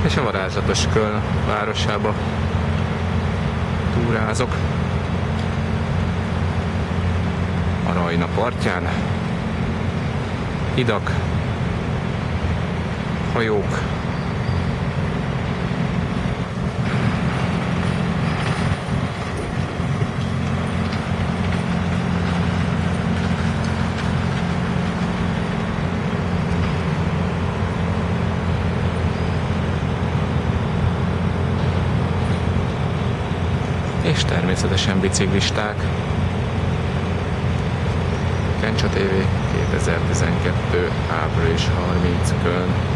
és a varázslatos Köln városába túrázok. A Rajna partján hidak, hajók, és természetesen biciklisták. Kencsa TV 2012. április 30 Köln.